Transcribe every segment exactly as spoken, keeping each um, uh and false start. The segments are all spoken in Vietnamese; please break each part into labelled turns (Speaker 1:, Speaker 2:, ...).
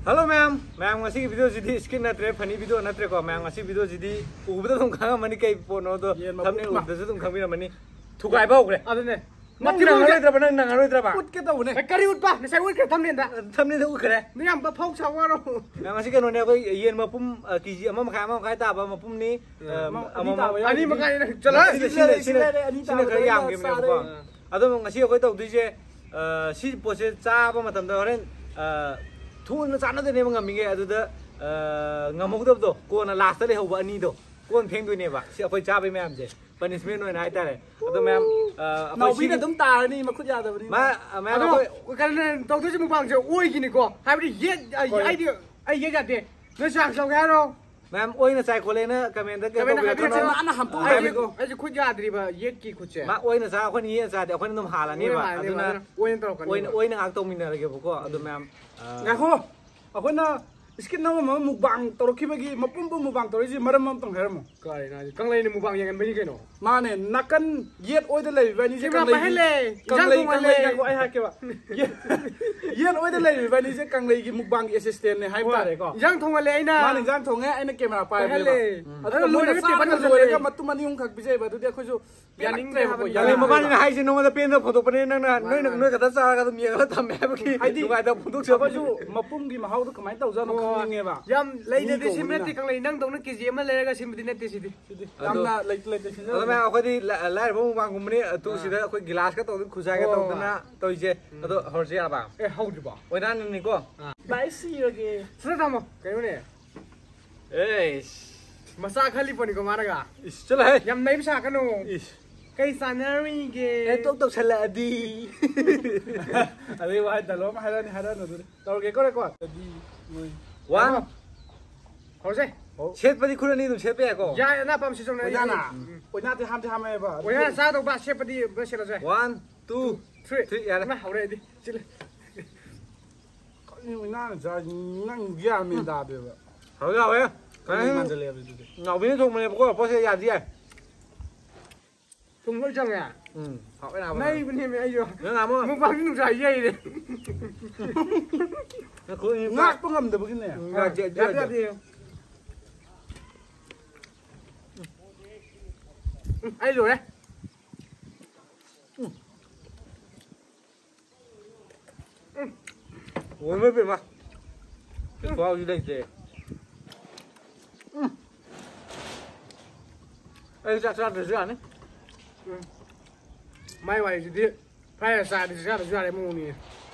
Speaker 1: Hello ma'am, ma'am ngasi video jadi skin na tre funny video na tre ko ma'am ngasi video jadi ubda tum khang mani kai pono do thamne ubda se tum khang mi mani thukai ba okre adune nang nang ngai tra ba nang nang ngai tra ba ut ke to ne kari ut ba ne sai ut ke thamne da thamne da ut kre ni am ba phok chaw ro ma'am ngasi ke no ne ko yen ma pum kg ama ma khai ma khai ta ba ma pum ni ama ani ma khai chala sine sine sine kare yam ke me ko ado ngasi ko to du je si po se cha ba ma tam da horen Thu chán nó thế này mà ngầm mình nghe rồi đó ngầm không được rồi cô là last đấy hậu vợ ni rồi cô còn thêm đôi này vậy sẽ phải cha với mẹ gì punishment rồi này ta này tôi mẹ
Speaker 2: nào biết là chúng ta đi mà khuất ra rồi
Speaker 1: mà mẹ nó
Speaker 2: cái này tao thấy một bằng rồi ui gì này cô hai bên giết ai đi ai giết gì nó sang sao cái đâu
Speaker 1: mẹ ôi nó sai cô lên á comment đó cái
Speaker 2: comment cái nó ăn hầm ai đi cô ai khuất ra thì mà giết kỳ khuất chết
Speaker 1: mà ôi nó sao con ý sao để con nó hà là như vậy tôi nói
Speaker 2: ôi nó
Speaker 1: ôi ôi nó ăn tôm mình là cái bộ cô tôi mẹ
Speaker 2: ngay khô ở na skin nào mà mukbang tao khi mà cái mà pum pum mukbang tao gì mà làm tao hiểu không? Cái này căng lên mukbang yang mấy cái nó mà này nakan yết ôi đây lấy vậy như căng lấy căng lấy căng lấy cái ai hay cái vậy yết ôi đây lấy vậy như căng lấy cái mukbang assistant này hay ba đấy co? Giang thong lấy na mà này giang thong ấy anh cái camera phải lấy ở lối cái tiếp bắt rồi cái mà tụi mình用khác bây giờ vậy tụi tôi khôi Yang ini
Speaker 1: apa? Yang lima kali hai sih nomor tapi nak foto pernah nang nang nang nang kata saya kata mian kata tamai begini. Hai di. Ada foto siapa tu? Mapum di mahau tu kemana tahu zaman kau ni apa?
Speaker 2: Jam lain nanti sih nanti kang lain nang dong nanti kerja mana lain lagi sih nanti sih di. Jam na lain lain sih.
Speaker 1: Kalau मैं aku di lain baru bang kumni tu sih aku gelas kan tahu khuzai kan tahu na tahu je atau horse apa?
Speaker 2: Eh hau di bah.
Speaker 1: Oh nan ni ko?
Speaker 2: Baik sih lagi. Sudah tahu kayak mana?
Speaker 1: Eh.
Speaker 2: Masa kali pun kau mana ga?
Speaker 1: Is celah hai.
Speaker 2: Jam naik bisa kan no? Is. Cái scenery cái
Speaker 1: em tốt tốt sẽ là đi
Speaker 2: ở đây hai tờ lỗ mà hai lần hai lần rồi tao cái có đây quoi đi
Speaker 1: one
Speaker 2: hồi gì
Speaker 1: chết vào đi khuôn đi tụi chết bé cô
Speaker 2: ya na pam si trong này
Speaker 1: ôi na
Speaker 2: ôi na thì ham thì ham em bà ôi na sao đâu bà xếp vào đi bà xếp rồi
Speaker 1: one two three three ya
Speaker 2: na hậu đây đi chỉ là
Speaker 1: nhưng mà na giờ năng ghê mình đạp được hậu nào ấy cái nào biết không mà có có xe gì gì
Speaker 2: Thùng mỗi chồng à?
Speaker 1: Ừ. Họ cái nào mà?
Speaker 2: Đây bên này ai rồi?
Speaker 1: Nó làm không?
Speaker 2: Một bằng cái dây dây này.
Speaker 1: Nó cứ như
Speaker 2: ngắt có ngầm được cái này.
Speaker 1: À, chưa chưa chưa.
Speaker 2: Ai rồi đấy?
Speaker 1: Ủa mới biết mà. Cái bao nhiêu đây kìa. Ê, ra ra được chưa đấy?
Speaker 2: Mai vậy thì đi phải là xài thì ra được ra đấy mua nè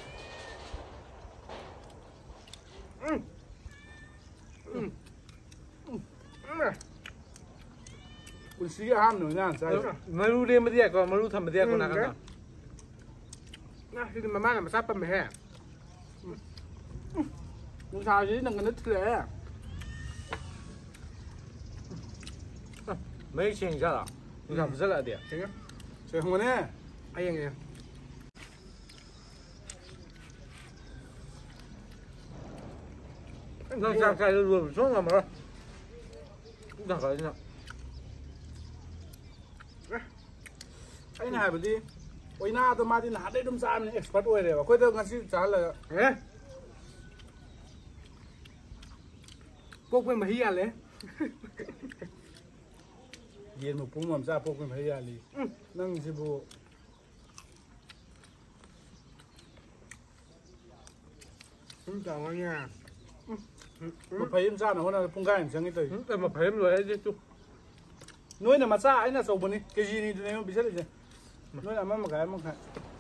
Speaker 1: Ủa xí cái ham nữa nha sai mà lu đi mà đi còn mà lu thầm mà đi còn nào cả
Speaker 2: nè thì mà mang làm sao bấm hè
Speaker 1: lu sao chứ đừng có nứt thế mấy chuyện ra là lu thầm rất là đẹp
Speaker 2: Saya không nè, ai yang ya?
Speaker 1: Nó sang cái luôn xuống làm rồi. Cũng được rồi nhá.
Speaker 2: Cái này bởi đi, ôi na tôi mang đi nát đấy đâm ra mình expert ôi đấy, quay tôi ngắt xíu trả lời. Cô quên mà hi à lấy. Yên một phút làm sao phô quên phải ra đi nâng gì bộ không chào anh nha mà phải em ra nó hôm nay phun gai chẳng cái từ
Speaker 1: mà phải em rồi đấy chứ chú
Speaker 2: nuôi là mà xa ấy là sầu bún đi cái gì này tụi em bị chết rồi nuôi là mà cái mà cái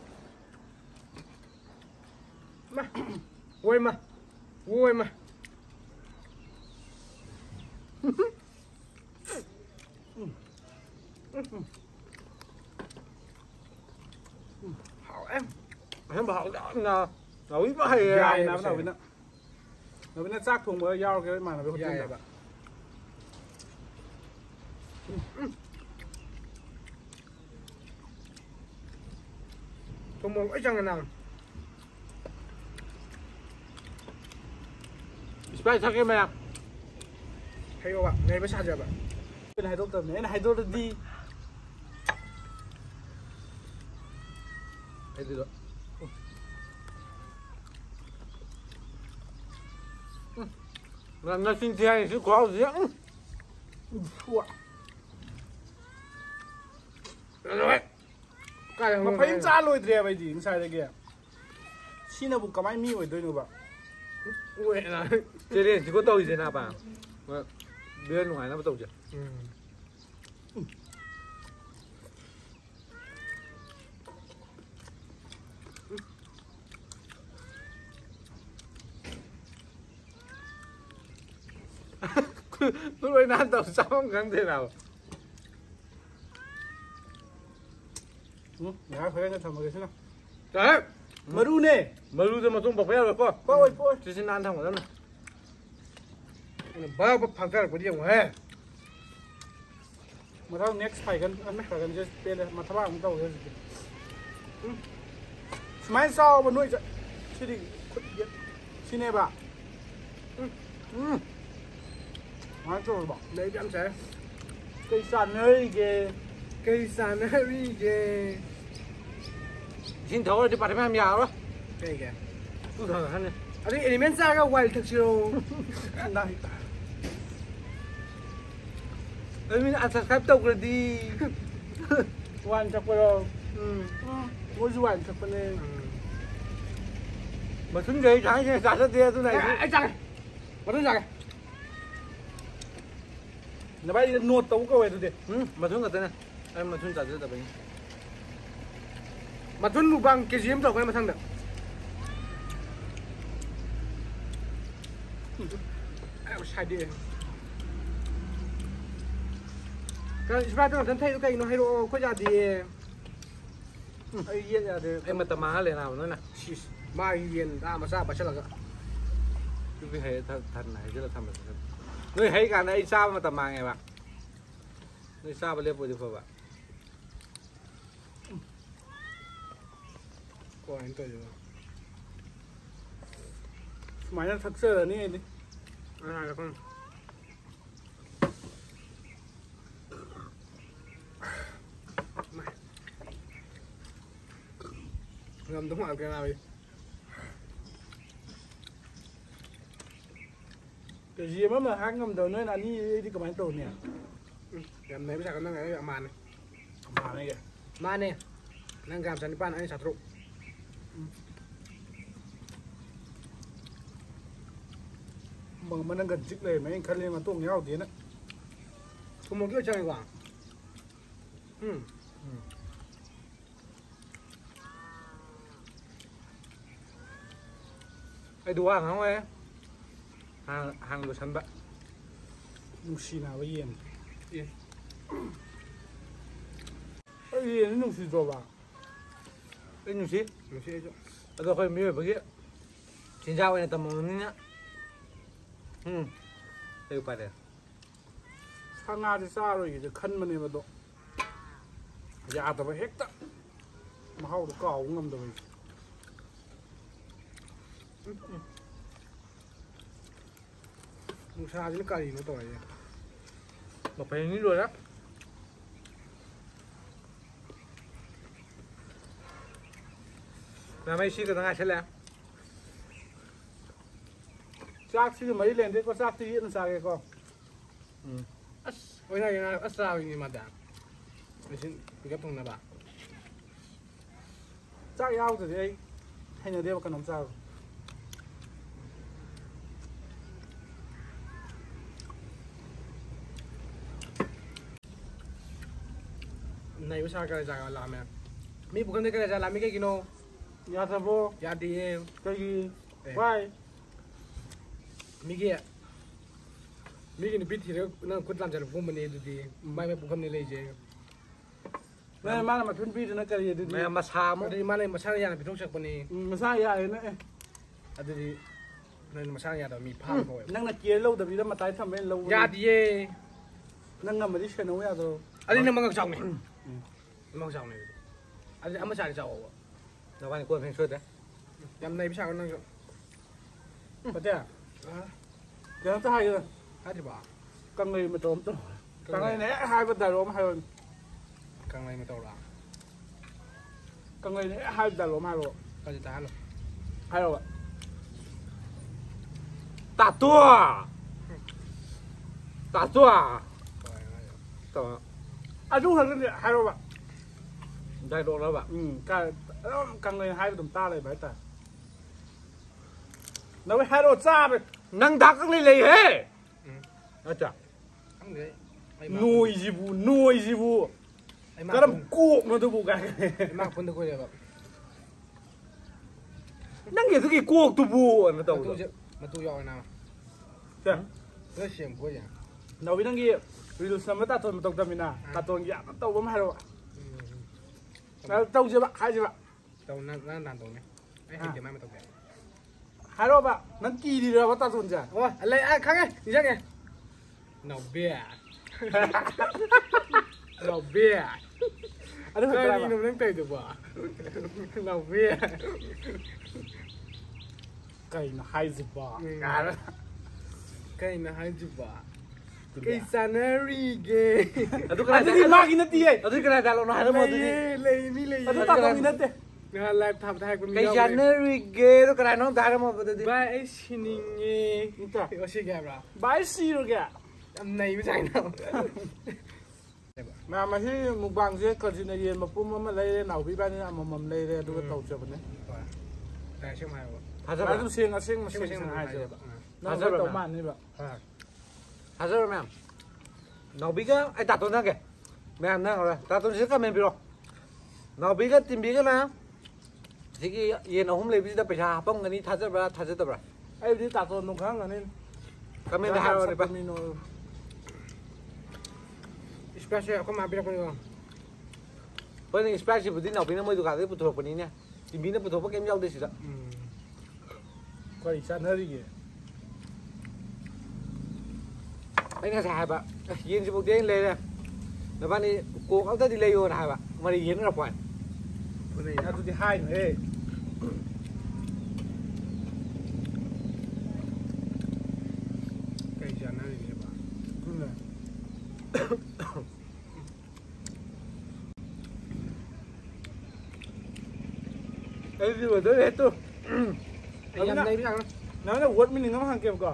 Speaker 2: mà ôi mà ôi mà
Speaker 1: Hảo em em bảo đó là nói với hay
Speaker 2: dài nào nào bên đó nó bên đó xác thùng mới giao cái mà nó bị hụt chân rồi thùng một ấy chẳng nào
Speaker 1: Spy sao cái mẹ
Speaker 2: hay không ạ này mới sao rồi bạn bên này tốt tầm này này tốt đi
Speaker 1: Hay gì đó là nó xin chơi chứ có gì á.
Speaker 2: Rồi. Cái mà phải trả lôi tre vậy gì sai đấy kìa. Xin là bụng cầm ai mi vậy tôi nữa bà.
Speaker 1: Ui là chơi đi chỉ có tôi gì nào bà. Bên ngoài nó bắt đầu chưa? Lúc ấy nan tàu sao không gắng thế nào?
Speaker 2: Ừ, nhà phải anh thầm cái thế nào?
Speaker 1: Đấy,
Speaker 2: mà đu nè,
Speaker 1: mà đu rồi mà tung bọc veo rồi cô.
Speaker 2: cô ơi, cô ơi,
Speaker 1: chỉ xin nan thằng của nó này.
Speaker 2: bao bắp phẳng ra của đi ông hè. Mà tao next phải gần, anh phải gần just bên đây, mà thằng bạn cũng tao rồi. Smile sau mà nuôi vậy, xin đi, xin em bà. Ừ. Nói cho rồi bỏ lấy cho anh sẽ cây sàn ơi kìa
Speaker 1: Cây sàn ơi kìa xin thấu là đi bắt em giàu đó
Speaker 2: cây kìa
Speaker 1: tôi thở hắn này
Speaker 2: anh ấy element ra cái quầy thực sự đây
Speaker 1: ấy mình ăn subscribe tộc rồi đi
Speaker 2: quan chắc rồi ừ ngồi duan chắc bên
Speaker 1: mà xuống ghế trái cái cả rất tia tôi này
Speaker 2: anh chàng mà nó chàng nó bay đi nuốt tấu câu này rồi
Speaker 1: ừ mà xuống cái này em mà xuống trả cho mình
Speaker 2: mà xuống lục băng cái gì em tàu cái mà thằng được em sai đi cái gì đó thằng thấy cái nó hay đồ có giá thì ai yên ra được
Speaker 1: em mà tầm má liền nào nữa nè
Speaker 2: mai yên ra mà sao mà chắc là
Speaker 1: cái hệ thần này rất là thầm được người thấy cả này sao mà tầm má ngày bạn người sao mà liệp vừa được bạn
Speaker 2: có anh tôi rồi máy nó thật sự là như đi à được không ngầm đúng rồi cái nào đi cái gì mà mà hang ngầm đầu nơi là đi đi cầm anh tồn nè em này bây giờ nó ngày màn này màn này kìa màn này đang làm sản phẩm anh sản xuất mà mình đang gần chích này mấy anh khăn lên mà tuồng nhau tí nữa không một cái chơi quảng ừ
Speaker 1: ai đùa hàng không em hàng hàng đồ sẵn bạn
Speaker 2: nung xì nào với yên yên cái yên nung xì rồi bà
Speaker 1: cái nung xí
Speaker 2: nung xì chứ
Speaker 1: ở đâu phải miếng vậy kia xin chào anh tầm mồm nhá ừ đây phải đây
Speaker 2: sang nga thì xa rồi thì khăn mà này mà độ dạ tao phải hết đó mà hao được cỏ cũng ngâm rồi không xa chứ nó cày nó tỏi
Speaker 1: mà phải như rồi đó là mấy xí cái thằng ai sẽ làm
Speaker 2: xác chứ mấy lên thế có xác tí hiện sao cái con
Speaker 1: ừ
Speaker 2: ôi này là ớt sao gì mà đã mình xin ghép thằng nào bạn xác ao rồi đấy hay là đeo cái nón sao này sao cái gì làm à mi bukan cái này làm cái gì nó ya sao vô ya đi cái gì vai mi kia mi kia biết thì nó cũng làm cho nó vô mình đi đi mai mai bukan này lấy gì này mà mà thun biết nó cái gì đi
Speaker 1: mày mà sao mà
Speaker 2: đi mà này mà sao nhà bị trống sạc bên này mà sao nhà này à đi này mà sao nhà đó mi phá rồi năng là kia lâu tapi mà tái thầm bên lâu ya đi năng ngầm mà đi chơi nấu ya rồi à đi năng mang chồng này mang chồng này à đi ăn mà xài chậu
Speaker 1: nó bạn quân phèn suốt đấy
Speaker 2: em này biết sao năng có thế à giờ nó hai rồi hai thì bảo càng ngày mà trộm tôi càng ngày này hai vấn đề rồi hai rồi càng ngày mà trộm là càng ngày này hai vấn đề rồi hai rồi cái gì ta rồi hai rồi
Speaker 1: 打多，打多，ต่อ
Speaker 2: อ่ะดูหันเนี่ยหายแล้วปะ
Speaker 1: ได้โดนแล้วแบบ
Speaker 2: อืมกันกันเลยหายไปตุ่มตาเลยไปแต่แล้วไปหายโดนจ้าไป
Speaker 1: นั่งดักกันเลยเลยเฮ้อาจารย์
Speaker 2: นุยจีบูนุยจีบูก็ต้องกูมันตัวบุกัน
Speaker 3: มากคนตะกุยแบบ
Speaker 1: นั่งอย่างที่กูตัวบูอันนั้นตัว
Speaker 3: มาตู้มาตู้ยอนะ
Speaker 2: ใช่
Speaker 3: เรื่องเสียงกูอย่าง
Speaker 2: เราวินังกี้วิลุสมาตัดตัวมันตกจำมินาตัดตัวอย่างตัดตัวไม่หายหรอกแล้วตัวเจ็บหายเจ็บ
Speaker 3: ตัวนั่นนั่นนั่นตรงนี้ไอ้เห็นเดี๋ยวไม่มาตกแบบ
Speaker 2: หายหรอกปะนั่นกี่ดีเลยว่าตัดตัวจ้ะ
Speaker 3: โอ้อะไรอ่ะครั้งไงนี่ใช่ไงหนาวเบี้ยหนาวเบี้ย
Speaker 2: อันนี้
Speaker 3: ก็
Speaker 2: เป็นอะไร
Speaker 3: นี่นุ่มเล่นเตยตัวบ่หนาวเบี้ย
Speaker 2: ไก่น่ะหายสิบ่งาน
Speaker 3: ไก่นะหายจิบ่ไก่ซานารีเกย์
Speaker 1: อันนี้
Speaker 2: อันนี้มากอินเดีย
Speaker 1: อันนี้ก็ได้ดาวน์หน่อยทั้งหมด
Speaker 3: เล
Speaker 1: นี้
Speaker 3: ยเลยมีเลย
Speaker 2: อันนี้ตัดตัวอินเดีย
Speaker 3: นะไลฟ์ทำไทยกูมี
Speaker 1: ไก่ยันเนอริเกย์ก็ได้น้องดาวน์หมดนี้
Speaker 3: บ้าไอ้ชินิงเงี้ยโอชิแกบรา
Speaker 2: บายซีโรแก
Speaker 3: อันไหนไม่ใช่นะ
Speaker 2: มามาที่มุกบางเสียก่อนสินะเย็นมาปุ๊บมันเลยหนาวพี่บ้านนี่นะมันมันเลยเลยดูว่าตกเจ็บเนี่ย
Speaker 3: แต่เชื่อไหมวะ
Speaker 1: ฮั
Speaker 2: มาดูเสียงอ่ะเสียงเสียง
Speaker 3: เชื่อ
Speaker 2: เสียง
Speaker 3: ไหม
Speaker 2: หายเจ็บ
Speaker 3: อ่ะ
Speaker 2: น่าจะตกมันนี่แบบ
Speaker 1: ฮัลโหลแม่น้องบิ๊กไอ้ตัดตัวนั่งแกแม่นั่งเลยตัดตัวนี้ก็ไม่เป็นหรอกน้องบิ๊กทีมบิ๊กนะที่กี้เย็นเอาหุ้มเลยพี่จะไปชาป้องกันนี้ทัศน์แบบทัศน์แบบ
Speaker 2: ไอ้ที่ตัดตัวตรงข้างกันนี่
Speaker 1: ก็ไม่ได้ให้เราเลยปะ
Speaker 2: มีโน
Speaker 3: สเปเชียลเขามาเป็นคนเดียว
Speaker 1: เพราะในสเปซบุตรน้องบิ๊กนั่งไม่ดูการที่ปุถุคนนี้เนี่ยทีมบิ๊กนั่งปุถุเพราะเกมยาวดีสุดละ
Speaker 2: ก็อีกชั้นเท่าไหร่
Speaker 1: ไอ้เนี่ยถ่ายปะยินสิบุตรเองเลยเนี่ยแล้ววันนี้กูเอาแต่ดีเลยอยู่ถ่ายปะมาได้ยินเราปล่อย
Speaker 3: คนนี้
Speaker 2: น่าจะที่ให้เฮ้ย
Speaker 3: ไก่จานนั่นนี่ป่ะ
Speaker 2: ไอ้ที่ว่าเดี๋ยวเฮ้ยตู้
Speaker 3: ไอ้ยันได้พี่ยัง
Speaker 2: นั่นน่ะวัดมินิงก็มาหันเกมก่อน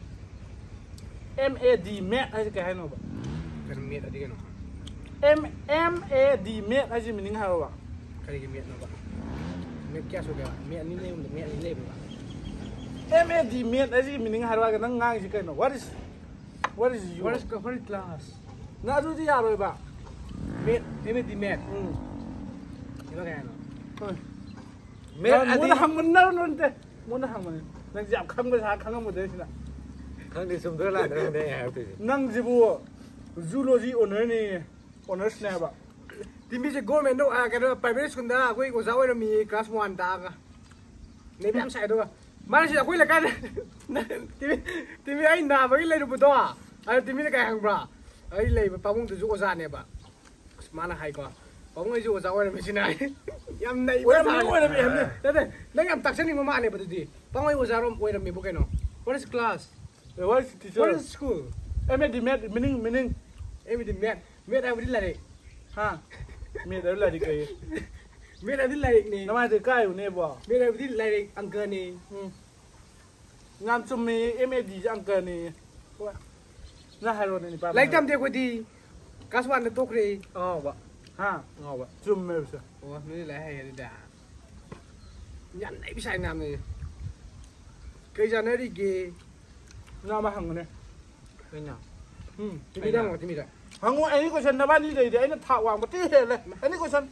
Speaker 2: M A D แม่ให้จะแกให้หนูบ่
Speaker 3: กันเมียอะไรกันเนาะ
Speaker 2: M M A D แม่ให้จะมินิงให้เราบ่
Speaker 3: กันกันเมียเนาะป่ะเมียแก่สุดเลยเมียนี่เล่มเมียนี่เล่มป่ะ
Speaker 2: M A D แม่ให้จะมินิงให้เรากันนั่งง่ายสิกันเนาะ What is What is you
Speaker 3: What is what is class
Speaker 2: น่าดูที่ยาเลยบ่
Speaker 3: เมียเมียดีเมีย
Speaker 2: อืม
Speaker 3: นี่ว่าไงเนาะ
Speaker 1: เมทอัน
Speaker 2: มุ
Speaker 1: นี้
Speaker 2: นหังมันนั่นนั่นเต้มุนหังมันนั่งจับคำภาษาคำหมดเลยสินะ
Speaker 1: ครั้งที่สมดุลละเดี๋ยวได้แอบไป
Speaker 2: นั่งจิบูจูโลจีโอเนอร์นี่โอเนอร์สแนบะ
Speaker 3: ที่มีจะโกลเมนโดอ่ะกันว่าไปไม่ได้สุดนะคุยกับสาวเรามีคลาสวันตากะนี่พี่ทำใส่ด้วยมาสิคุยละกันที่ที่มีไอ้หน้าไปเลยดูบุตรอ่ะไอ้ที่มีอะไรกันบ้างไอ้เลยปะมุ่งจะจูโอซานเนี่ยป่ะมาหน้าให้ก่อนปะมุ่งไอ้จูโอซานวันไม่ใช่ไหนยำใน
Speaker 2: เว้ยมันเว้ยมันเอ็มเนี่ย
Speaker 3: เด้เด้นั่งยำตักเส้นนี่มามาเนี่ยปะทีปะมุ่งไอ้โอซานเว้ยเรามีพวกเนาะ What is class
Speaker 2: เดี๋ยวว่าทีเชอ
Speaker 3: What
Speaker 2: ร์
Speaker 3: is school
Speaker 2: เอ็มเอดีเมดมินิงมินิง
Speaker 3: เอ้ยมีแต่เมียเมียอะไรที่ไร
Speaker 2: ฮะมีแต่อะไรดีกัน
Speaker 3: เมียอะไรที่ไรนี่
Speaker 2: น้ำมันจะใกล้อยู่เนี่ยบ่
Speaker 3: เมียอะไรที่ไรอังเกอร์นี่
Speaker 2: งานจุ่มมีเอ็มเอดีอังเกิลนี่น่าให้รถนี่ป้า
Speaker 3: ไล่จำเดียวกันดีกัสวันในโต๊ะเลย
Speaker 1: อ๋อวะ
Speaker 2: ฮะ
Speaker 1: อ๋อวะ
Speaker 2: จุ่มไม่ใช่
Speaker 3: โอ้ไม่ได้ไรให้เลยด่ายันไหนพี่ชายนำเลยเคยจะนั่นดิเกย์
Speaker 2: น่ามาหังเนี่ย
Speaker 1: เป็นยัง
Speaker 2: อืม
Speaker 3: ที่มีได้หมดที่มีได้
Speaker 2: หังว่าไอ้นี่ก็ฉันนะบ้านนี่เลยเดี๋ยวไอ้นั่นถาวางมาที่เห็นเลยไอ้นี่ก็ฉัน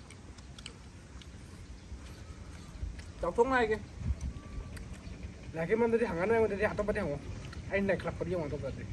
Speaker 2: จับทุ่งไงกัน
Speaker 3: แล้วก็มันจะห่างกันไหมมันจะห่างต้องไปที่หัวไอ้ไหนคลับพอดีหัวต้องไปที่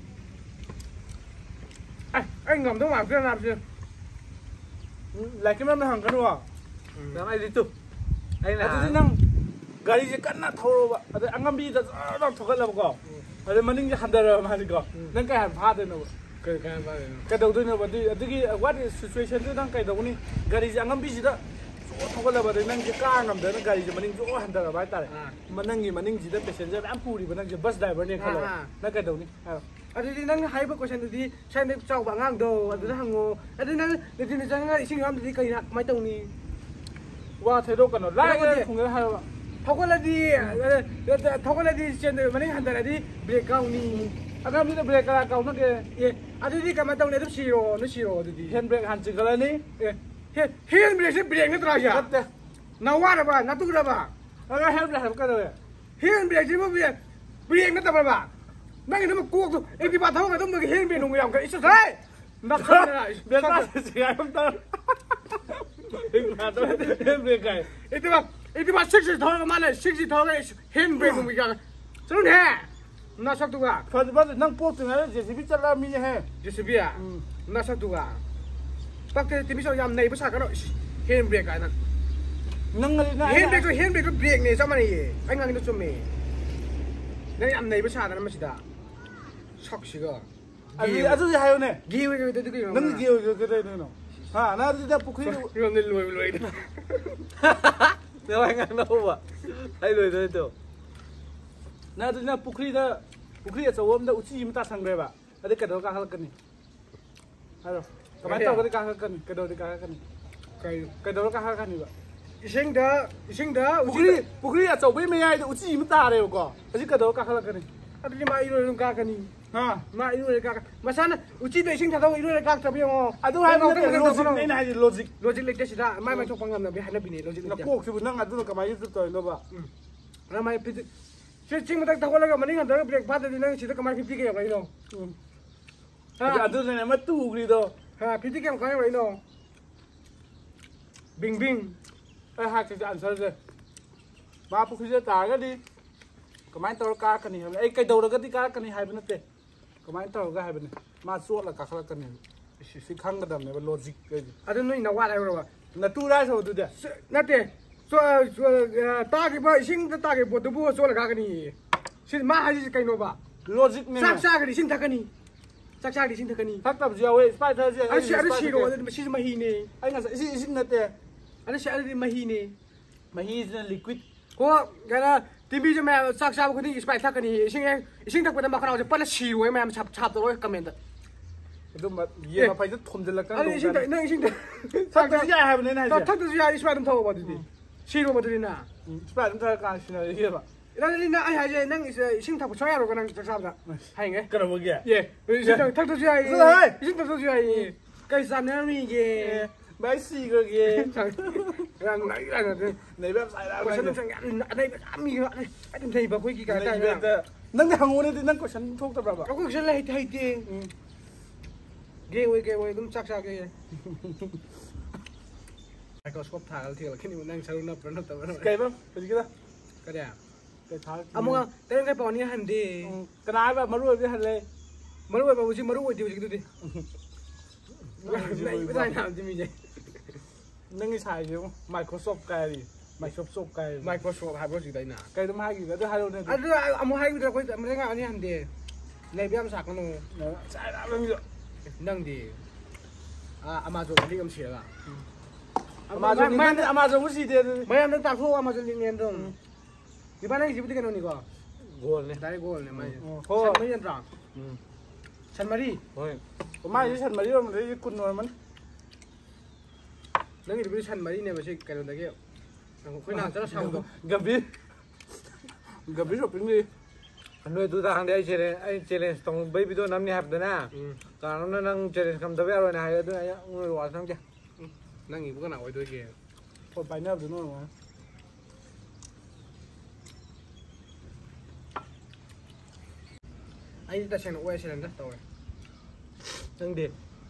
Speaker 3: ไอ้ไอ้งอมต้องหวานเพื่อนรับสิ
Speaker 2: แล้วก็มันไม่หังกันวะ
Speaker 1: แล้วไอ้ดิตุไอ้
Speaker 2: อา
Speaker 1: น่ะ
Speaker 2: จจะนั่งกาลิจะกันน่ะทอร์วะอาจจะอังกัมบีจะต้องถกกันแล้วก็อาจจะมันนิ่งจะหันเดินมาสิก็นั่นก็หันพลาดเลยนะ
Speaker 3: เกิดการไป
Speaker 2: กระโดดด้วยนะวันที่อาจจะกี่ what is situation ที่นั่งกระโดดนี่กาลิจะอังกัมบีจะถกกันแล้ววันที่นั่งจะก้างกันเดินกาลิจะมันนิ่งจะหันเดินไปตายมันนั่งยี่มันนิ่งจีได้เป็นเซนเซอร์แอมพูดีมันนั่งจะบัสได้วันนี้เขาเลยนั่นกระโดดนี่
Speaker 3: อันนี้นั่งให้พวกคนดีใช่ในเจ้าบางงานโดอันนี้ทางโง่อันนี้นั่งในที่นี่จังงานสิ่งที่ทำดีก็ยังไม่ตรงนี้
Speaker 2: ว่าเธอโดนกันหรอไล่กันคงจะให้ว่า
Speaker 3: ไ ꯊꯧꯒꯠꯂꯗꯤ ꯊꯧꯒꯠꯂꯗꯤ ꯆꯦꯟꯗ ꯃꯅꯤꯡ ꯍꯟꯊꯔꯗꯤ ꯕ꯭ꯔꯦꯛ ꯀꯥꯎꯅꯤ
Speaker 2: ꯑꯗꯨꯝ ꯕ꯭ꯔꯦꯛ ꯀꯔꯥ ꯀꯥꯎꯅꯒꯦ
Speaker 3: ꯑꯦ ꯑꯗꯨꯗꯤ ꯀꯃꯥꯏꯅ ꯇꯧꯅꯤ ꯑꯗꯨꯝ ꯁꯤꯔꯣ ꯑꯗꯨꯝ ꯁꯤꯔꯣ ꯑꯗꯨꯗꯤ
Speaker 2: ꯍꯦꯟ ꯕ꯭ꯔꯦꯛ ꯍꯥꯟ ꯆꯤꯡꯈꯠꯂꯅꯤ
Speaker 3: ꯑꯦ ꯍꯦꯟ ꯕ꯭ꯔꯦꯛꯁꯦ ꯕ꯭ꯔꯦꯛ ꯅꯠꯇ꯭ꯔꯣ ꯍꯥꯏꯁꯦ
Speaker 2: ꯅꯠꯇꯦ
Speaker 3: ꯅꯋꯥꯔꯕ ꯅꯇꯨꯔꯕ
Speaker 2: ꯑꯗꯨꯒ ꯍꯦꯟ ꯕ꯭ꯔꯦꯛ ꯍꯥꯏꯕ ꯀꯩꯗꯧꯋꯦ
Speaker 3: ꯍꯦꯟ ꯕ꯭ꯔꯦꯛꯁꯤꯕꯨ ꯕ꯭ꯔꯦꯛ ꯅꯠꯇꯕ꯭ꯔꯕ ꯅꯪꯒꯤ ꯑꯗꯨꯝ ꯀꯣꯛꯇꯣ ꯑꯦꯛꯇꯤꯚꯥ ꯊꯧꯔꯒ ꯑꯗꯨꯝ ꯍꯦꯟ ꯕ꯭ꯔꯦꯛ ꯅꯨꯡ ꯌꯥꯝ ꯀꯩ ꯏꯁ ꯁꯥꯏ ꯅꯈꯠꯂꯦ
Speaker 2: ꯕꯦꯇꯥꯁꯤ ꯌꯥꯝꯇ ꯍꯦꯟ ꯕ꯭ꯔꯦꯛ ꯀꯥꯏ
Speaker 3: ꯑꯦꯛꯇꯤꯚꯥ ꯑꯦꯛꯇꯤꯚꯥ ꯁꯤꯛꯁ ꯊꯧꯔꯒ ꯃꯥꯅ ꯁꯤꯛꯁ ꯊꯧꯔꯒ ꯍꯦꯟ ꯕ꯭ꯔꯦꯛ ꯅꯨꯡ ꯌꯥꯝ ꯆꯠꯂꯨꯅꯦ ꯅꯁꯛꯇꯨꯒ
Speaker 2: ꯐꯖ ꯐꯖ ꯅꯪ ꯄꯣꯛꯇ꯭ꯔꯤꯉꯩꯗ ꯖꯦ ꯁꯤ ꯕꯤ ꯆꯠꯂꯝꯃꯤꯍꯦ
Speaker 3: ꯖꯦ ꯁꯤ ꯕꯤ ꯅꯁꯛꯇꯨꯒ ꯄꯛꯇꯦ ꯇꯤꯃꯤꯁꯣ ꯌꯥꯝ ꯅꯩꯕ ꯁꯥꯀꯅꯣ ꯍꯦꯟ ꯕ꯭ꯔꯦꯛ ꯀꯥꯏꯅ
Speaker 2: ꯅꯪ
Speaker 3: ꯍꯦꯟ ꯕ꯭ꯔꯦꯛꯇꯣ ꯍꯦꯟ ꯕ꯭ꯔꯦꯛꯇꯣ ꯕ꯭ꯔꯦꯛꯅꯦ ꯆꯞ ꯃꯥꯟꯅꯩꯌꯦ ꯑꯩ ꯉꯥꯡꯉꯤꯗꯣ ꯆꯨꯝꯃꯦ ꯅꯪ ꯌꯥꯝ ꯅꯩꯕ ꯁꯥꯗꯅ ꯃꯁꯤꯗ ꯁꯛꯁꯤꯒ
Speaker 2: ꯑꯗꯨꯗꯤ ꯍꯥꯏꯌꯨꯅꯦ
Speaker 3: ꯒꯤ ꯑꯣꯏꯒꯗꯣꯏꯗꯤ ꯀꯩꯅꯣ
Speaker 2: ꯅꯪ ꯒꯤ ꯑꯣꯏꯒꯗꯣꯏꯅꯣ ꯍꯥ ꯅꯪ ꯑꯗꯨꯗꯤ ꯄꯨꯈ꯭ꯔꯤꯗ
Speaker 3: 이런데 로이 로이
Speaker 1: 내가 생각나봐 아이 로이도
Speaker 2: 나 ꯑꯗꯨꯗꯤ ꯅꯪ ꯄꯨꯈ꯭ꯔꯤꯗ ꯄꯨꯈ꯭ꯔꯤ ꯑꯆꯧꯕ ꯑꯃꯗ ꯎꯆꯤ ꯑꯃ ꯇꯥꯁꯟꯈ꯭ꯔꯦꯕ ꯑꯗꯩ ꯀꯩꯗꯧꯔ ꯀꯥꯈꯠꯂꯛꯀꯅꯤ ꯍꯥꯏꯔꯣ ꯀꯃꯥꯏꯅ ꯇꯧꯔꯒꯗꯤ ꯀꯥꯈꯠꯂꯛꯀꯅꯤ ꯀꯩꯗꯧꯔꯗꯤ ꯀꯥꯈꯠꯂꯛꯀꯅꯤ ꯀꯩꯗꯧꯔ ꯀꯥꯈꯠꯂꯛꯀꯅꯤꯕ
Speaker 3: 이생다 이생다
Speaker 2: ꯄꯨꯈ꯭ꯔꯤ ꯄꯨꯈ꯭ꯔꯤ ꯑꯆꯧꯕꯒꯤ ꯃꯌꯥꯏꯗ ꯎꯆꯤ ꯑꯃ ꯇꯥꯔꯦꯕꯀꯣ ꯍꯧꯖꯤꯛ ꯀꯩꯗꯧꯔ ꯀꯥꯈꯠꯂꯛꯀꯅꯤ
Speaker 3: 아들이 마 이러는 까가니
Speaker 2: 하
Speaker 3: 마 이러는 까가 마사는 우찌도 이생 타다고 이러는 까잡이 어
Speaker 2: 아도 하면 로직 내나 하지 로직
Speaker 3: 로직 렉데시다 마이 마이 촉방 감나 비 하나비니 로직
Speaker 2: 나 꼭 기분 난 아도 가만히 있을 거 이거 봐
Speaker 3: 나 마이 피 칭 못하고 타고 올라가 마닝 한다가 브레이크 받아도 나 지도 가만히 피피게 가 이노
Speaker 2: 아도 내가 맞도 우리도
Speaker 3: 하 피피게 가 이노 빙빙
Speaker 2: 아 하지 안 살게 마 부크리에 따가디 그만 떨어 까까니 하면 에이 그대로가디 까까니 하이브는데 그만 떨어가 하이브는 마 쏘라 까까까니 시 칸가담네 로직
Speaker 3: 아도 너희 나 와라 그러봐
Speaker 2: 나 뚜라서 두데
Speaker 3: 나때 저 따기 봐 싱다 따기 보도 보 쏘라 가가니 신 마하지 까이노 봐
Speaker 2: 로직네
Speaker 3: 싹싹이 신 타가니 싹싹이 신 타가니
Speaker 2: 탁답지 야왜 스파이터지
Speaker 3: 아저씨 아저씨 시로 시즈 마히네
Speaker 2: 아니 나 시, 시 났대
Speaker 3: 아저씨 아저씨 마히네
Speaker 2: 마히즈는 리퀴드
Speaker 3: 고 가나 티비 좀 싹싹 그니 스파이 타가니 싱에 싱 탁보다 막 나오지 빨리 시로 해 맘 잡잡도록 커멘트
Speaker 2: 좀 얘가 파이즈 톰들락간
Speaker 3: 아니 싱다 너 싱다
Speaker 2: 탁답지 야 하면 내나
Speaker 3: 탁 탁도 야 스파이 좀 타고 봐도 돼 시로 봐도리나
Speaker 2: 스파이 좀 타가 시나 이게 봐
Speaker 3: 나는 나 아니 하지 난 싱 타고 쳐야로 그냥 잡잡다 하잉게
Speaker 2: 그럼 뭐게
Speaker 3: 예 싱 탁도 야 싱 탁도 야 cái sao nữa mi kì
Speaker 2: bái xì cơ kìa
Speaker 3: rằng nãy là
Speaker 2: này bếp xài ra
Speaker 3: có sẵn sẵn ở đây có mi nữa đây anh tìm thấy bà quý cái cái này
Speaker 2: nâng cái hàng ngôn thì nâng có sẵn thuốc tập bảo
Speaker 3: có có sẵn lại thấy tiền ghê ơi ghê ơi đúng chắc sao ghê ai có shop thả thì là khi mình đang sao nấp nó tập nó
Speaker 2: cái bấm cái gì kia
Speaker 3: cái này
Speaker 2: cái tháo
Speaker 3: à mua cái cái bọn này hành đi
Speaker 2: cái này bà mới nuôi cái hành lê
Speaker 3: mới nuôi bà chỉ mới nuôi điều gì cái đi này cái này làm gì mình vậy
Speaker 2: nâng cái xài gì không Microsoft cái gì Microsoft cái
Speaker 3: Microsoft hai bao gì đấy nè
Speaker 2: cái tấm hai gì đó hai đâu này
Speaker 3: à đưa à mua hai cái cái cái cái này hành đi này biết làm sạc nó
Speaker 2: xài ra bao nhiêu
Speaker 3: nâng đi à Amazon cái âm xỉa à
Speaker 2: Amazon mấy Amazon có gì thì
Speaker 3: mấy em đang tạm thu Amazon những em rồi thì bạn ấy chỉ biết cái này có
Speaker 1: goal này
Speaker 3: đấy goal này mấy
Speaker 2: thôi
Speaker 3: mấy em rằng chân mà đi
Speaker 1: thôi
Speaker 2: mai chứ chân mà đi mà đấy cùn rồi mình
Speaker 3: nâng thì biết chân mà đi này mà chỉ cái đó kia khuyên nào cho nó xong rồi
Speaker 2: gặp biết gặp biết rồi cái gì
Speaker 1: nuôi tụi ta hàng đây chơi anh chơi tông baby tôi năm nay hẹp đó na còn nó đang chơi cầm tao rồi này tôi này nuôi quả xong chưa
Speaker 3: nâng thì có nào ở đôi kia
Speaker 2: còn bài nào thì nó mà
Speaker 3: anh ta xem nó quay xem rất tồi
Speaker 1: nâng đi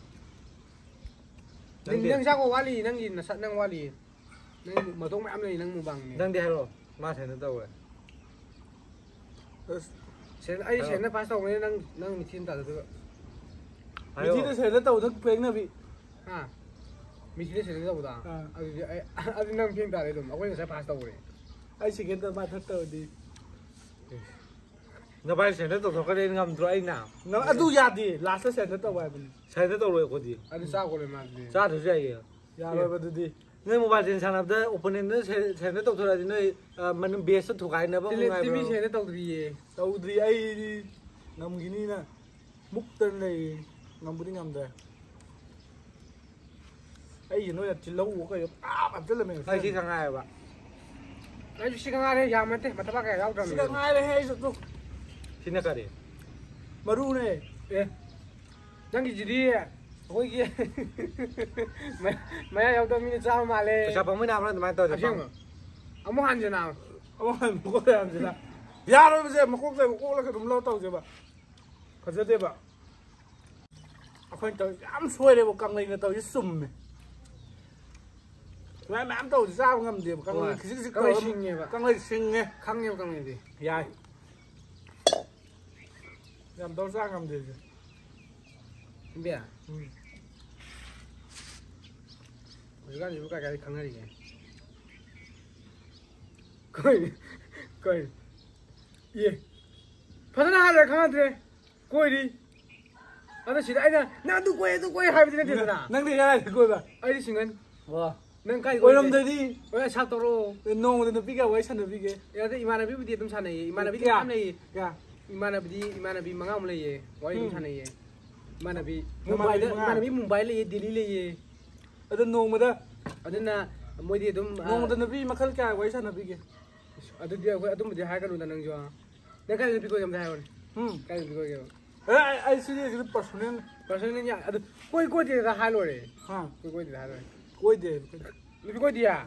Speaker 3: nâng nâng sao có quá lì nâng nhìn là sẵn nâng quá lì nâng mở tông mẹ này nâng mù bằng này
Speaker 1: nâng đi hay rồi mà thấy nó tao rồi
Speaker 3: xem anh xem nó phá sầu này nâng nâng mình xin tao được
Speaker 2: vị trí nó sẽ rất tàu thức phèn nữa vị
Speaker 3: à mình chỉ xem nó tàu đó anh anh nâng phiên tao đấy đúng ông ấy sẽ phá sầu này
Speaker 2: anh chỉ kiến tao ba thất tàu đi
Speaker 1: nó bay sẽ nó tao thôi cái đây ngầm rồi anh nào
Speaker 2: nó ăn du giạt đi lát sẽ sẽ tàu vậy mình
Speaker 1: sẽ nó tao rồi có gì
Speaker 3: anh sao có lên mà
Speaker 1: sao được vậy
Speaker 2: ya rồi bây giờ đi
Speaker 1: nơi mobile trên sàn nào đó open nó sẽ sẽ nó tao thôi là nơi mình bia xuất thuộc cái nữa bao
Speaker 3: nhiêu ngày rồi xem nó tàu gì
Speaker 2: tàu gì ai ngầm cái này nè múc tên này ngầm bữa ngầm đây ai gì nói là chỉ lâu cái à bạn rất là mình
Speaker 1: ai chỉ thằng ai vậy
Speaker 3: 아주 시간하래 야한테 맞다박에 야우다.
Speaker 2: 시간하래 해서
Speaker 1: 신나 가리.
Speaker 2: 마루네.
Speaker 3: 예. 장기지리. 거기 마야 야우다 미니 짜 말래.
Speaker 1: 자 범이 나면 많이 떠.
Speaker 3: 아무 한지나.
Speaker 2: 아무 한 먹어야 한지나. 야로세 먹고 돼 먹고 라서 좀 넣었다고 줘 봐. 가져 대 봐. 아콘 또 ям 소리래 뭐 깡레이는 또 있음. 왜 맘 또 싸움 가면 돼. 깡레이 그식 깡레이 싱해 봐. 깡레이 싱해.
Speaker 3: 강력 강력이.
Speaker 2: 야. 얌 또 싸움 가면 되지.
Speaker 3: 준비야. 응. 우리가 누가 가리 강렬이게. 거의 거의 예. 파트너 하자 강한테 거의 아나 싫어 아나 나도 거의 또 거의 하면 되잖아.
Speaker 2: 낭대 가라 그거 봐.
Speaker 3: 아이 신은
Speaker 2: 와.
Speaker 3: 난 가이
Speaker 2: 거의 놈들이
Speaker 3: 왜 샷도로
Speaker 2: 농어는 비가 왜 샷는비게.
Speaker 3: 야데 이마나비부디 좀 사네. 이마나비디 암네. 야. 이마나비디 이마나비 망아 몰래 와이 좀 사네. 이마나비 뭄바이 이마나비 뭄바이래 딜리래.
Speaker 2: 어디 농마다
Speaker 3: aduna moidi dum
Speaker 2: 농어는 비 막할 게 왜 샷는비게.
Speaker 3: adu dia ko adum dia hakan udan nang jo na ka bi ko jam dai won
Speaker 2: hm
Speaker 3: ka bi ko ge
Speaker 2: ai ai sini cái personal
Speaker 3: personal nya adu koi ko dia ha lo re
Speaker 2: ha
Speaker 3: koi ko dia ha lo
Speaker 2: koi de
Speaker 3: bi ko dia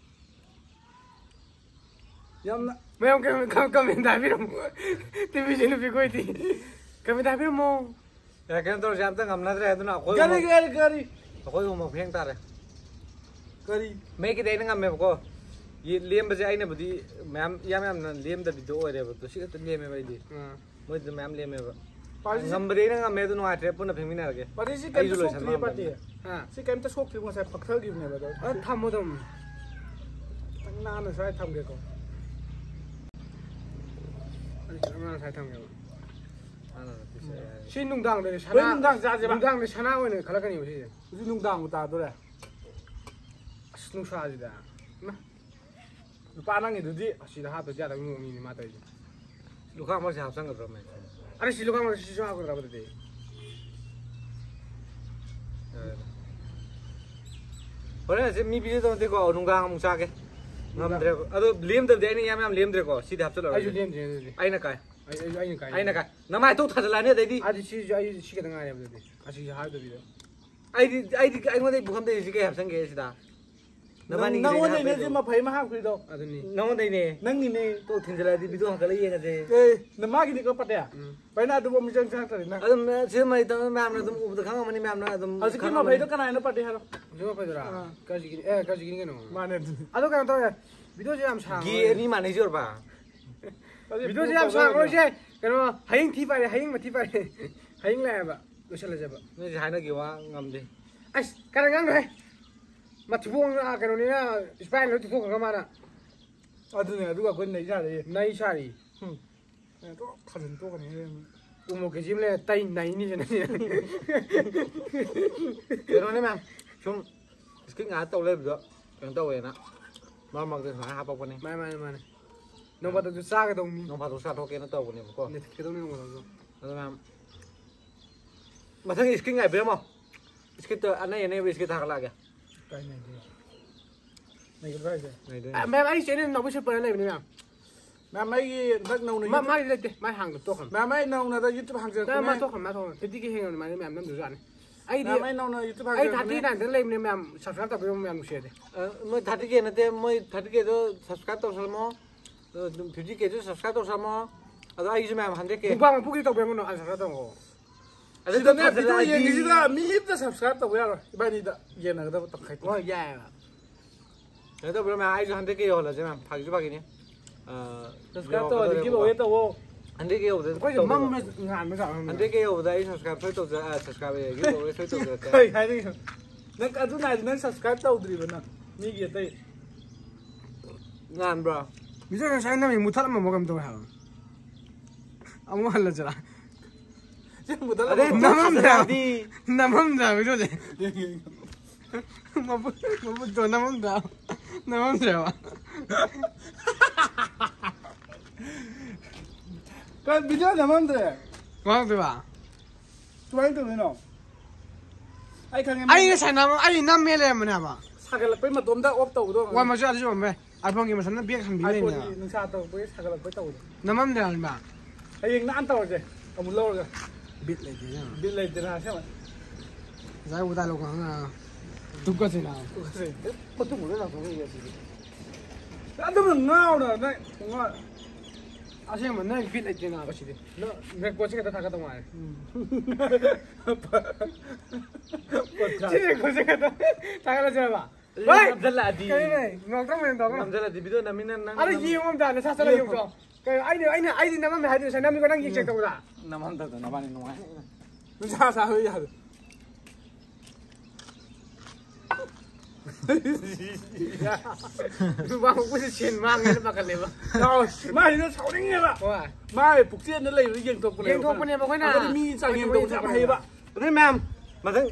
Speaker 2: yam
Speaker 3: mai ông cái cái cái mình đại biết không tivi trên bi ko ti cái mình đại biết không
Speaker 1: Ya kan to jam ta ngamna tre tu na khoi.
Speaker 2: gari gari gari
Speaker 1: khoi mo pheng ta re.
Speaker 2: gari
Speaker 1: Me ki dei na ngam me ko. Ye lem ba je ai na budi ma'am ya ma'am na lem da video oi re ba to si ta lem me bai di. Moi da ma'am lem me ba. Ngam bre na ngam me tu no atre pun na pheng mi na ge.
Speaker 2: Pari si kem ta sok tri pati ha si kem ta sok tri mo sai pakhar gi ne ba do
Speaker 3: à tham một đồng
Speaker 2: tang na na sai tham ge ko
Speaker 3: anh sai tham cái
Speaker 1: Ana ti se.
Speaker 3: xin nung dang đấy
Speaker 2: 왜 농당 자지 마.
Speaker 3: nung dang đấy sana vậy khá là cái nhiều gì
Speaker 2: 우리 농당 다 돌아
Speaker 3: nung sa gì đó
Speaker 2: 빠낭이 되지
Speaker 3: chỉ là hai tổ gia đồng người mình mà tới
Speaker 1: Lu ka mo sa sang ga ro me.
Speaker 3: anh chỉ lúc mà chỉ cho aku dapat đấy
Speaker 1: Ora se mi bi to te ko nung ga ngam sa ke. Ngam tre ko. Ado lem da de ni ya ma'am lem tre ko si da hap lo.
Speaker 3: ai chịu liêm gì đấy
Speaker 1: Ai na kai.
Speaker 3: ai ai ai cái
Speaker 1: Ai na kai. Na mai to tha la ne dai di.
Speaker 3: ai chỉ ai chỉ cái thằng này đấy ai chỉ hai tổ đấy
Speaker 1: Ai di ai di ai mo dei bu kham dei si ke hap sang ge si da. Na ma ni.
Speaker 2: nang 원에 내지 마 파이 마 하고 그래도
Speaker 3: à tôi
Speaker 1: Na mo dei ne.
Speaker 2: nang ni ne
Speaker 1: To thin la di bi to ha ka la ye ga je.
Speaker 2: 에 나마기 니가 빠대야 파이나 두고 미정 상터리나
Speaker 1: Adam se mai ta ma'am na dum u da khang ma ni ma'am na dum.
Speaker 2: 아직 키마 파이도 까나이나 빠대 하러
Speaker 3: Juga apa itu lah? Kasih gini, eh kasih gini kan?
Speaker 2: 마네
Speaker 3: Aduh kan tahu ya, video sih am sang.
Speaker 1: Gi ni ma ni jor ba.
Speaker 3: Video sih am sang, kalau sih kan haying tiba ya, haying mati tiba ya, haying lah ya pak, usah lah siapa.
Speaker 1: Ni hai na gi wa ngam de.
Speaker 3: Ais, kadang kadang deh, mati buang lah kan ini ya, supaya lo tuh ke mana?
Speaker 2: 아드네 누가 건 내자래
Speaker 3: Nai cari,
Speaker 2: 또 다른 또 가네
Speaker 3: umur kecil le, tay nai ini jadi.
Speaker 1: Pero ni ma'am. Chung cái ngã tàu lên được. Cái tàu này nè. Nó mặc cái hóa hấp này.
Speaker 3: Mana mana mana. Nomor tujuh sa ke dong ni.
Speaker 1: Nó phải sao thôi cái nó tàu của này có.
Speaker 3: Ni ke dong ni nomor tujuh.
Speaker 1: Đó ma'am. Mà thằng cái ngày biết không? Cái tờ anh này này cái thằng là kìa.
Speaker 2: cái này thì này cái phải
Speaker 1: Này đây.
Speaker 3: Ah, memang ini sini nomor sepuluh ni memang.
Speaker 2: mà mấy đất nông này
Speaker 3: Ma ma ini deh, ma hang tu kan.
Speaker 2: mà mấy nông này ta youtube hàng giờ
Speaker 3: Dah ma tu kan, ma tu kan. Jadi ke hang ni mana memang tu kan. Ai
Speaker 2: mà
Speaker 3: dia
Speaker 2: mấy nông này youtube hàng
Speaker 3: ai
Speaker 2: giờ
Speaker 3: tadi nanti lagi ni memang subscribe tapi memang share deh.
Speaker 1: Mới thắt cái này thế mới thắt cái đó subscribe tàu sao mà. Thì cái đó subscribe tàu sao mà. À đó ai chứ ma'am hắn cái.
Speaker 3: Bang puki tu memang nak subscribe tu.
Speaker 1: À
Speaker 2: thì
Speaker 1: đó
Speaker 2: đó
Speaker 1: thắt
Speaker 2: video
Speaker 1: là
Speaker 2: yang
Speaker 1: gì?
Speaker 2: di situ mi itu subscribe tau ya ba ni da ya na da tak khai
Speaker 3: Oh ya.
Speaker 1: Đấy tao bữa mà ai chứ hắn cái rồi là chứ ma'am. Phải chứ bác cái này. Ờ
Speaker 2: subscribe tau di kibo ya tau
Speaker 1: hắn cái rồi.
Speaker 3: Kau je mang ngan macam.
Speaker 1: Hắn cái rồi đấy subscribe thôi tàu à subscribe cái rồi thôi tàu rồi.
Speaker 2: kai hai ni nang adu na nang subscribe tau dri bana mi gi tai
Speaker 1: Ngan bro.
Speaker 3: Bisa kan saya nak mutar mau makan tu hal. Amu hal je lah.
Speaker 2: chứ một tao
Speaker 1: Đấy
Speaker 3: Namam
Speaker 1: namam
Speaker 3: dah.
Speaker 1: đi.
Speaker 3: Namam dah betul je. Mabu mabu tu namam dah. Namam dah.
Speaker 2: cái video làm ăn thế
Speaker 3: Mabu tu ba.
Speaker 2: tụi tụi nó ai khang em
Speaker 3: Ai ni saya nama, ai nama mele mana ba.
Speaker 2: sao cái là cái mà tôm đã ốp tàu thôi
Speaker 3: Wah masuk ada cuma be. iPhone ꯒꯤ ꯃꯁꯟꯅ ꯕꯦꯛ ꯍꯟꯕꯤꯔꯦꯅꯦ
Speaker 2: ꯅꯨꯡꯁꯥ ꯇꯧꯔꯛꯄꯒꯤ ꯁꯥꯒꯠꯂꯛꯄꯩ ꯇꯧꯕꯗꯣ
Speaker 3: ꯅꯃꯝꯗ ꯍꯟꯕ
Speaker 2: ꯍꯌꯦꯡ ꯅꯍꯥꯟ ꯇꯧꯔꯁꯦ ꯑꯃꯨꯛ ꯂꯧꯔꯒ
Speaker 3: ꯕꯤꯠ ꯂꯩꯇꯦꯅ
Speaker 2: ꯕꯤꯠ ꯂꯩꯇꯦꯅ ꯑꯁꯦꯡꯕ
Speaker 3: ꯉꯁꯥꯏ ꯎꯗꯥ ꯂꯧꯀꯥꯡꯅ ꯇꯨꯀꯠꯁꯤꯅ
Speaker 2: ꯇꯨꯀꯠꯁꯤ ꯃꯇꯨꯡꯗ ꯂꯥꯛꯊꯣꯛꯑꯒ ꯁꯤꯗꯤ ꯑꯗꯨꯝꯅ ꯉꯥꯎꯅ ꯅꯪ ꯉꯥ
Speaker 3: ꯑꯁꯦꯡꯕ ꯅꯪ ꯕꯤꯠ ꯂꯩꯇꯦꯅ ꯁꯤꯗꯤ ꯅꯪ ꯔꯦꯀꯣꯔꯗꯁꯤ ꯈꯛꯇ ꯊꯥꯒꯠꯇꯧ ꯉꯥꯏꯔꯦ ꯁꯤ ꯔꯦꯀꯣꯔꯗꯁꯤ ꯈꯛꯇ ꯊꯥꯒꯠꯂꯁꯦꯕ
Speaker 1: 남잘라디
Speaker 3: ꯉꯥꯎꯇ꯭ꯔꯪ ꯇꯧꯒꯅꯣ
Speaker 1: 남잘라디 비디오 남이는 난
Speaker 3: 아니 이용한다 나 사살아 용서 그 아니 아니 아니 남만 하든 사 남이 거랑 이책 떠보다
Speaker 1: 남한다도 나만이 농아
Speaker 2: 누사 사회야
Speaker 3: 누가 무슨 신 망에는 바깥내 봐
Speaker 2: 마이 너 사오링해 봐
Speaker 3: 와
Speaker 2: 마이 북지에는 레이 이경 덕분에
Speaker 3: 이경 덕분에 뭐 그나
Speaker 2: 아니 미 장인 동 잡아 해 봐
Speaker 1: 그래 맘 맞은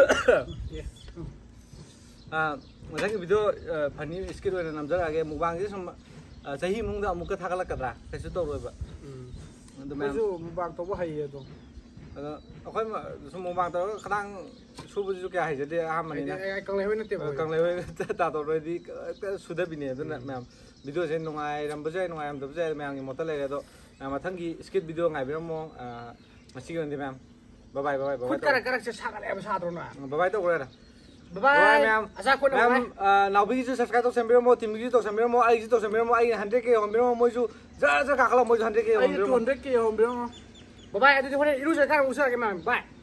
Speaker 1: 아 맞은 비디오 파니 스케도에 남자라게 무방지 좀 자히 뭉다 아무까 타갈라까다 그래서 또 로바 음 근데
Speaker 2: 그래서 무방 또 하이에도
Speaker 1: अखोई सुम मुबांग तो खदांग सुबुजु क्या है जदे हामनी ना
Speaker 3: कंगले होय नते बो
Speaker 1: कंगले होय ता तो रोदी सुदा बिने दना मैम वीडियो से नुंगाई रंबजे नुंगाई हम दबजे मैम की मोटल लेरे तो ma'am Mathangi skit video ngai बिरमो मसी गंदे ma'am bye bye bye bye
Speaker 3: करा करा से सागले अब साद्रो ना
Speaker 1: बाय तो गरे
Speaker 3: बाय मैम असा को
Speaker 1: मैम नाउबी जो सब्सक्राइब तो सेम्बिरमो टीम की तो सेम्बिरमो आई तो सेम्बिरमो आई one hundred k होमबिरमो मोजु जा जा काखला मोजु one hundred k
Speaker 2: होमबिरमो one hundred k होमबिरमो
Speaker 3: Bye bye, I didn't want to use a car. Bye.